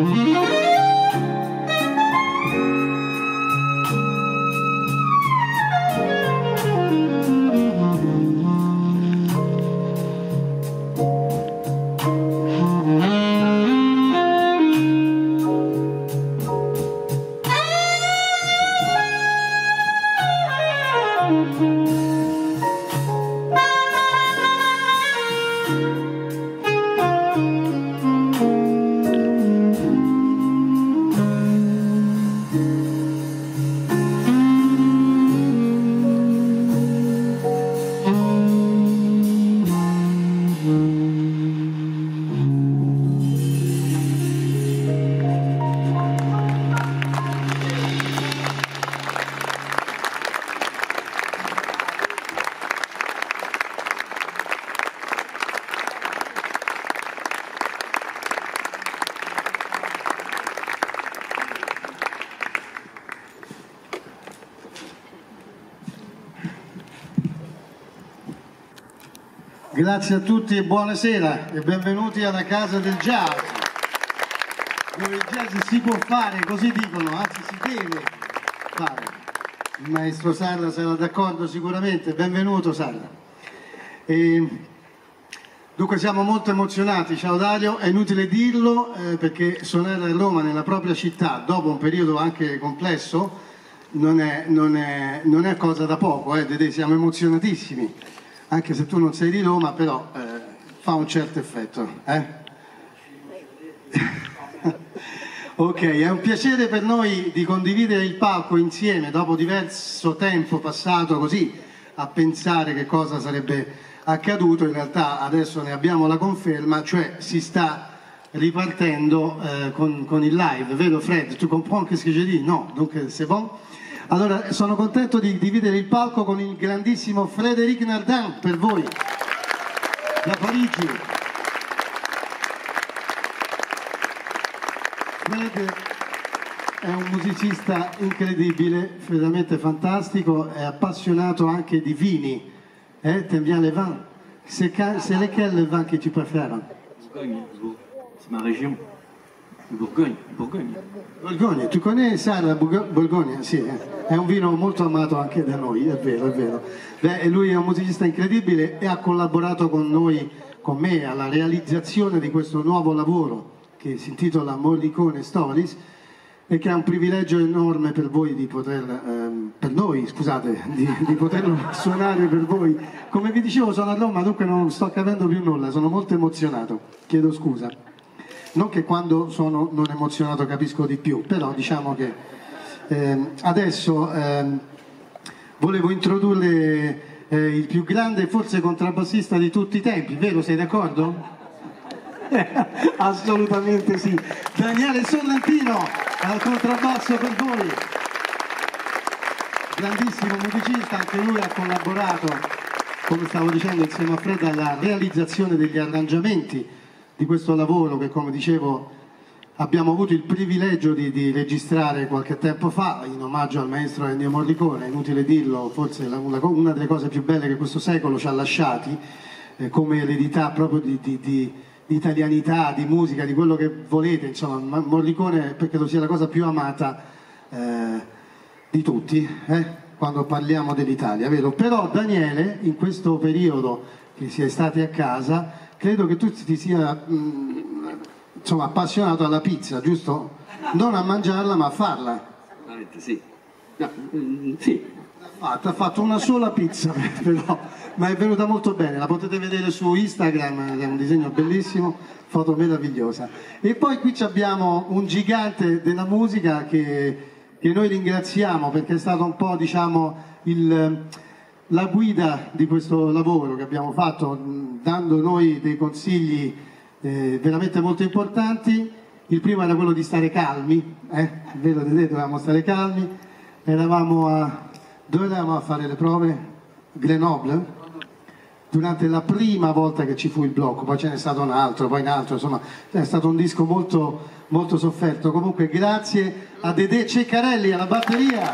Grazie a tutti e buonasera e benvenuti alla Casa del Jazz, dove il jazz si può fare, così dicono, anzi si deve fare. Il maestro Sarra sarà d'accordo sicuramente, benvenuto Sarra. Dunque siamo molto emozionati, ciao Dario, è inutile dirlo perché suonare a Roma nella propria città dopo un periodo anche complesso non è cosa da poco, siamo emozionatissimi. Anche se tu non sei di Roma, però fa un certo effetto. Ok, è un piacere per noi di condividere il palco insieme dopo diverso tempo passato così a pensare che cosa sarebbe accaduto. In realtà adesso ne abbiamo la conferma, cioè si sta ripartendo con il live, vero Fred? Tu comprends che je dis? No, donc c'est bon. Allora, sono contento di dividere il palco con il grandissimo Frédéric Nardin, per voi, da Parigi. Fred è un musicista incredibile, veramente fantastico, è appassionato anche di vini. T'aimes bien les vins? C'est lesquels les vins que tu préfères? Bourgogne, c'est ma région. Bourgogne. Borgogna, tu conosci Sarra Borgogna? Sì, è un vino molto amato anche da noi, è vero, è vero. Beh, lui è un musicista incredibile e ha collaborato con noi, con me, alla realizzazione di questo nuovo lavoro che si intitola Morricone Stories e che è un privilegio enorme per voi di poter, per noi, scusate, di poterlo suonare per voi. Come vi dicevo sono a Roma, dunque non sto capendo più nulla, sono molto emozionato, chiedo scusa. Non che quando sono non emozionato capisco di più, però diciamo che adesso volevo introdurre il più grande forse contrabbassista di tutti i tempi, vero? Sei d'accordo? Assolutamente sì. Daniele Sorrentino al contrabbasso per voi. Grandissimo musicista, anche lui ha collaborato, come stavo dicendo, insieme a Fred alla realizzazione degli arrangiamenti di questo lavoro che, come dicevo, abbiamo avuto il privilegio di registrare qualche tempo fa in omaggio al maestro Ennio Morricone. Inutile dirlo, forse una delle cose più belle che questo secolo ci ha lasciati come eredità proprio di italianità, di musica, di quello che volete, insomma. Morricone credo sia la cosa più amata di tutti quando parliamo dell'Italia, vero? Però Daniele, in questo periodo che si è stati a casa, credo che tu ti sia insomma, appassionato alla pizza, giusto? Non a mangiarla ma a farla. Sì. No, sì. Ha fatto una sola pizza però, ma è venuta molto bene, la potete vedere su Instagram, è un disegno bellissimo, foto meravigliosa. E poi qui abbiamo un gigante della musica che noi ringraziamo perché è stato un po', diciamo, la guida di questo lavoro che abbiamo fatto, dando noi dei consigli veramente molto importanti. Il primo era quello di stare calmi, vero, dovevamo stare calmi. Dove eravamo a fare le prove? Grenoble? Durante la prima volta che ci fu il blocco, poi ce n'è stato un altro, poi un altro, insomma è stato un disco molto, molto sofferto. Comunque grazie a Dedè Ceccarelli alla batteria.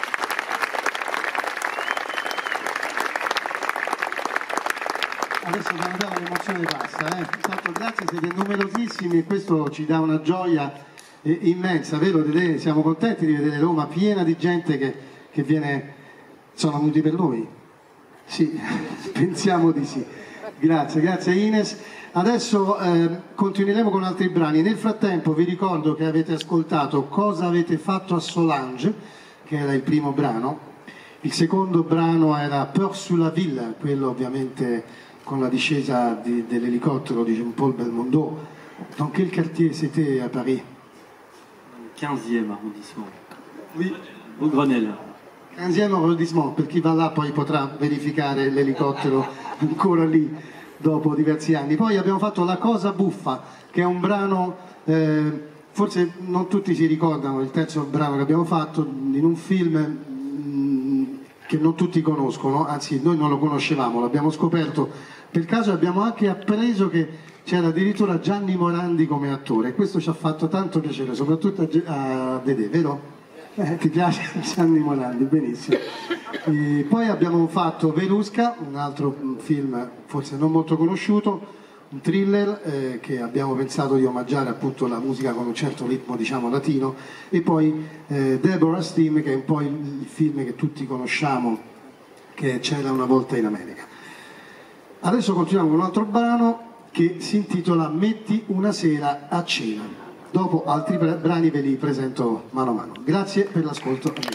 Adesso l'emozione passa, Tanto grazie, siete numerosissimi e questo ci dà una gioia immensa, vero? Siamo contenti di vedere Roma piena di gente che viene, sono venuti per noi. Sì, pensiamo di sì. Grazie, grazie Ines. Adesso continueremo con altri brani. Nel frattempo vi ricordo che avete ascoltato Cosa avete fatto a Solange, che era il primo brano. Il secondo brano era Peur sur la ville, quello ovviamente con la discesa dell'elicottero di Jean-Paul Belmondo. Dans quel quartier c'était à Paris? 15e arrondissement. Oui. Au Grenelle. 15e arrondissement, per chi va là poi potrà verificare l'elicottero ancora lì dopo diversi anni. Poi abbiamo fatto La cosa buffa, che è un brano, forse non tutti si ricordano, il terzo brano che abbiamo fatto in un film che non tutti conoscono, anzi noi non lo conoscevamo, l'abbiamo scoperto per caso, abbiamo anche appreso che c'era addirittura Gianni Morandi come attore, e questo ci ha fatto tanto piacere, soprattutto a Dedè, vero? Ti piace Gianni Morandi? Benissimo. E poi abbiamo fatto Verusca, un altro film forse non molto conosciuto, un thriller che abbiamo pensato di omaggiare appunto la musica con un certo ritmo, diciamo, latino, e poi Deborah's Theme, che è un po' il film che tutti conosciamo, che C'era una volta in America. Adesso continuiamo con un altro brano che si intitola Metti una sera a cena. Dopo altri brani ve li presento mano a mano. Grazie per l'ascolto, amici.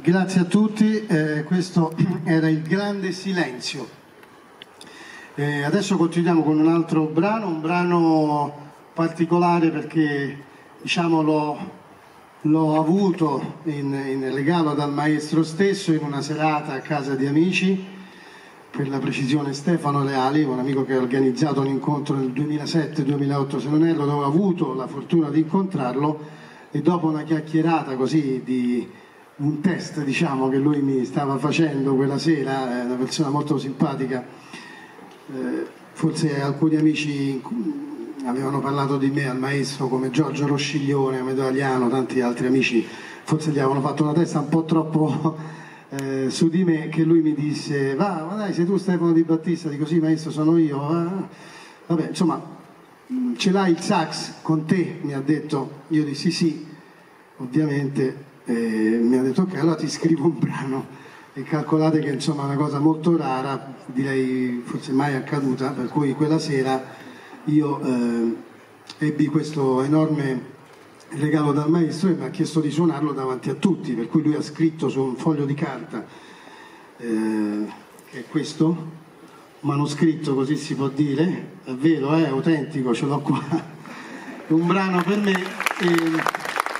Grazie a tutti, questo era Il grande silenzio. Adesso continuiamo con un altro brano, un brano particolare perché diciamo l'ho avuto in regalo dal maestro stesso in una serata a casa di amici, per la precisione Stefano Leali, un amico che ha organizzato un incontro nel 2007-2008 se non erro, dove ho avuto la fortuna di incontrarlo, e dopo una chiacchierata così di un test, diciamo, che lui mi stava facendo quella sera, è una persona molto simpatica, forse alcuni amici avevano parlato di me al maestro come Giorgio Rosciglione, Amedeo Aliano, tanti altri amici forse gli avevano fatto una testa un po' troppo su di me, che lui mi disse va, ma dai, sei tu Stefano Di Battista? Dico sì maestro, sono io. Vabbè, insomma, ce l'hai il sax con te? Mi ha detto. Io dissi sì, ovviamente. Mi ha detto ok, allora ti scrivo un brano, e calcolate che insomma è una cosa molto rara, direi forse mai accaduta, per cui quella sera io ebbi questo enorme regalo dal maestro e mi ha chiesto di suonarlo davanti a tutti, per cui lui ha scritto su un foglio di carta, che è questo manoscritto, così si può dire, è vero, è autentico, ce l'ho qua, un brano per me.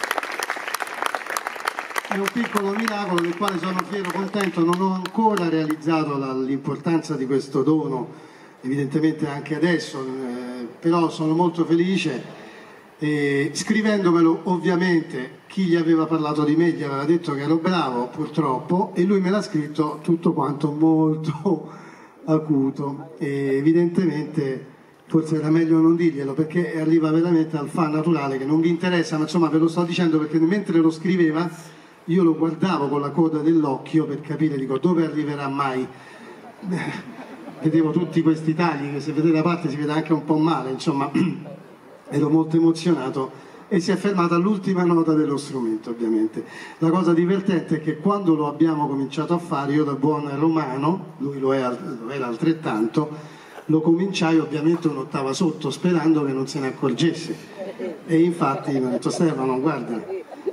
È un piccolo miracolo del quale sono fiero, contento. Non ho ancora realizzato l'importanza di questo dono, evidentemente anche adesso, però sono molto felice. Scrivendomelo, ovviamente, chi gli aveva parlato di me gli aveva detto che ero bravo, purtroppo, e lui me l'ha scritto tutto quanto molto acuto. E evidentemente forse era meglio non dirglielo, perché arriva veramente al fan naturale, che non vi interessa, ma insomma ve lo sto dicendo perché mentre lo scriveva io lo guardavo con la coda dell'occhio per capire, dico, dove arriverà mai? Vedevo tutti questi tagli, che se vedete da parte si vede anche un po' male, insomma, ero molto emozionato, e si è fermata all'ultima nota dello strumento, ovviamente. La cosa divertente è che quando lo abbiamo cominciato a fare, io da buon romano, lui lo era altrettanto, lo cominciai ovviamente un'ottava sotto, sperando che non se ne accorgesse. E infatti mi ha detto Stefano, guarda,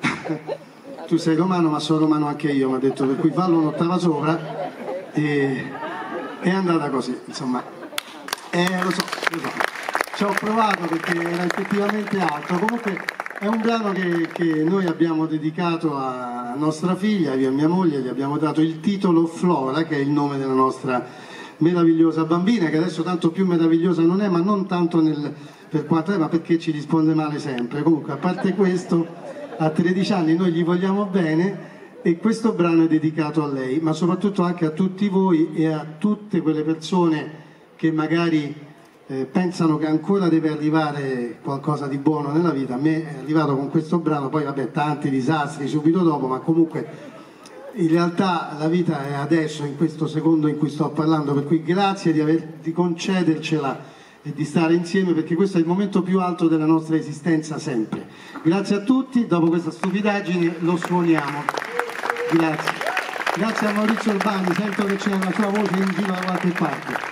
tu sei romano ma sono romano anche io, mi ha detto, per cui fallo un'ottava sopra, e è andata così, insomma. Lo so, ci ho provato perché era effettivamente alto. Comunque è un brano che noi abbiamo dedicato a nostra figlia, io e mia moglie, gli abbiamo dato il titolo Flora, che è il nome della nostra meravigliosa bambina, che adesso tanto più meravigliosa non è, ma non tanto per quanto è, ma perché ci risponde male sempre. Comunque, a parte questo, a 13 anni noi gli vogliamo bene, e questo brano è dedicato a lei, ma soprattutto anche a tutti voi e a tutte quelle persone che magari pensano che ancora deve arrivare qualcosa di buono nella vita. A me è arrivato con questo brano, poi vabbè, tanti disastri subito dopo, ma comunque in realtà la vita è adesso, in questo secondo in cui sto parlando, per cui grazie di concedercela e di stare insieme, perché questo è il momento più alto della nostra esistenza sempre. Grazie a tutti, dopo questa stupidaggine lo suoniamo. Grazie. Grazie a Maurizio Urbani, sento che c'è una sua voce in giro da qualche parte.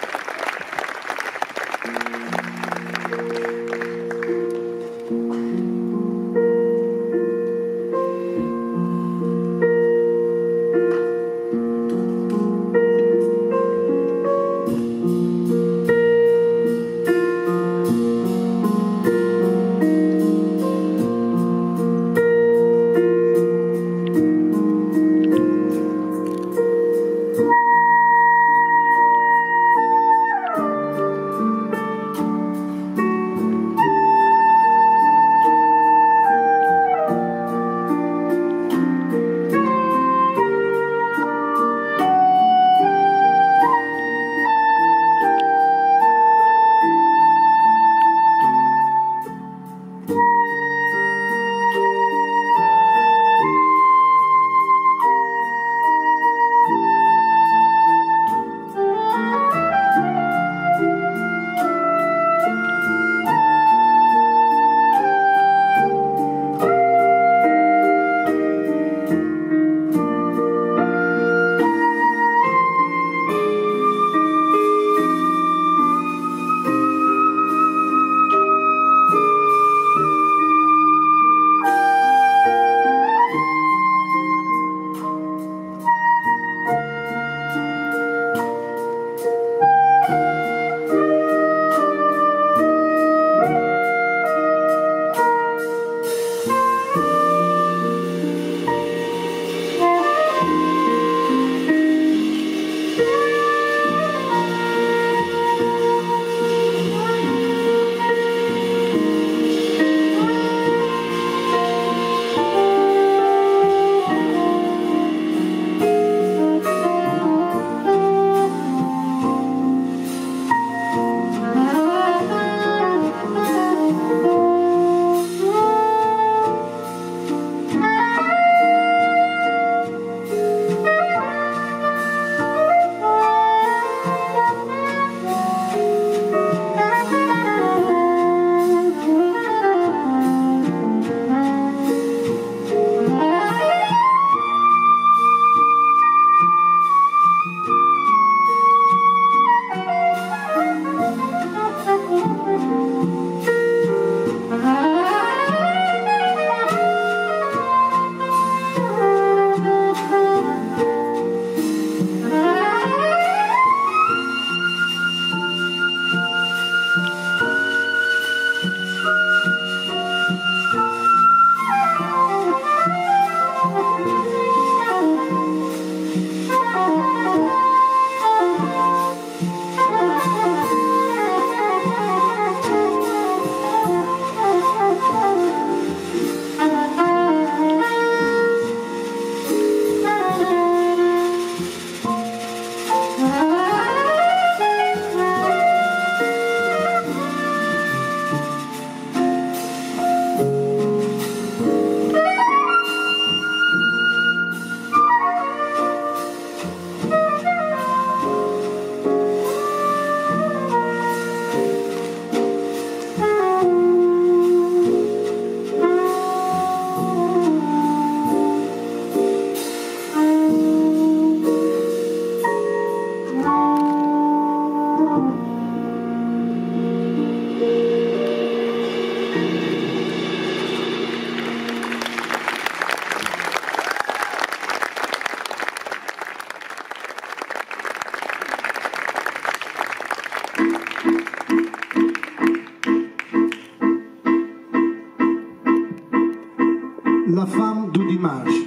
La femme du dimanche.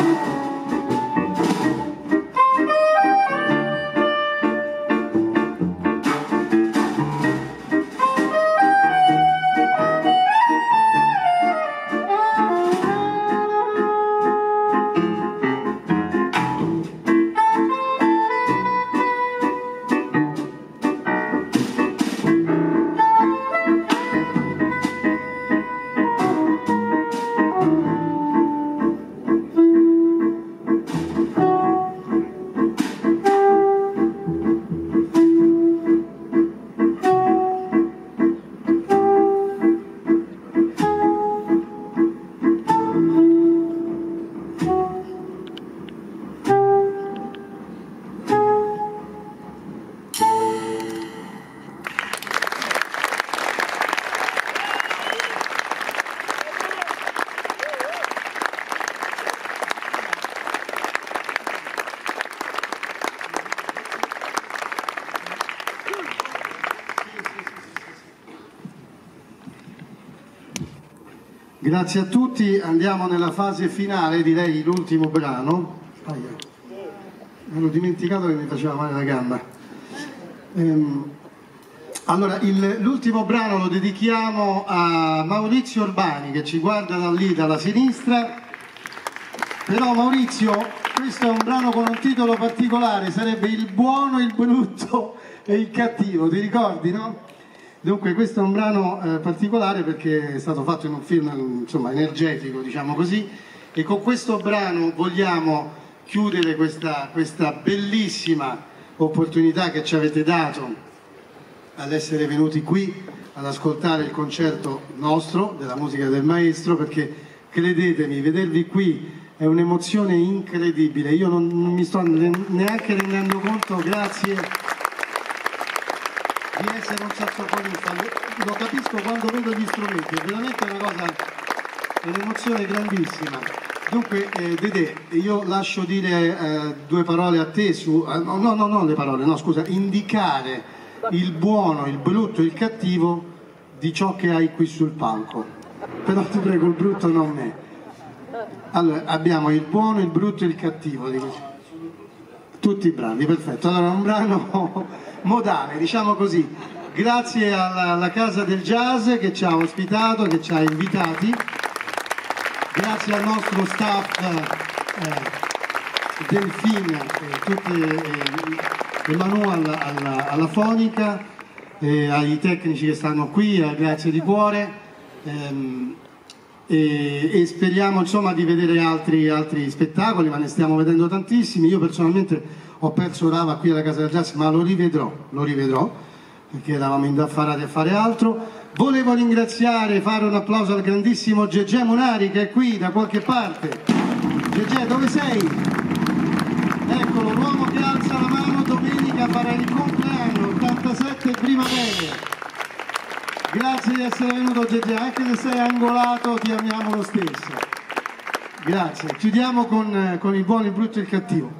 Grazie a tutti, andiamo nella fase finale, direi l'ultimo brano. Me l'ho dimenticato che mi faceva male la gamba. Allora, l'ultimo brano lo dedichiamo a Maurizio Urbani, che ci guarda da lì, dalla sinistra. Però Maurizio, questo è un brano con un titolo particolare, sarebbe Il buono, il brutto e il cattivo, ti ricordi, no? Dunque questo è un brano particolare perché è stato fatto in un film, insomma, energetico, diciamo così, e con questo brano vogliamo chiudere questa bellissima opportunità che ci avete dato all'essere venuti qui ad ascoltare il concerto nostro, della musica del maestro, perché credetemi, vedervi qui è un'emozione incredibile. Io non mi sto neanche rendendo conto, grazie, di essere un sassofonista. Lo capisco quando vedo gli strumenti, è veramente una cosa, è un'emozione grandissima. Dunque Dedè, io lascio dire due parole a te su, no le parole, no scusa, indicare il buono, il brutto e il cattivo di ciò che hai qui sul palco. Però ti prego, il brutto non me. Allora, abbiamo il buono, il brutto e il cattivo. Tutti bravi, perfetto. Allora, un brano modale, diciamo così. Grazie alla Casa del Jazz che ci ha ospitato, che ci ha invitati. Grazie al nostro staff del film, Emanuele alla fonica, ai tecnici che stanno qui, grazie di cuore. E speriamo insomma di vedere altri spettacoli, ma ne stiamo vedendo tantissimi. Io personalmente ho perso Rava qui alla Casa del Jazz, ma lo rivedrò perché eravamo indaffarati a fare altro. Volevo ringraziare, fare un applauso al grandissimo Gegè Munari che è qui da qualche parte. Gegè, dove sei? Eccolo, l'uomo che alza la mano domenica farà il compleanno, 87 primavere. Grazie di essere venuto Gegè, anche se sei angolato ti amiamo lo stesso. Grazie. Chiudiamo con il buono, il brutto e il cattivo.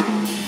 Grazie.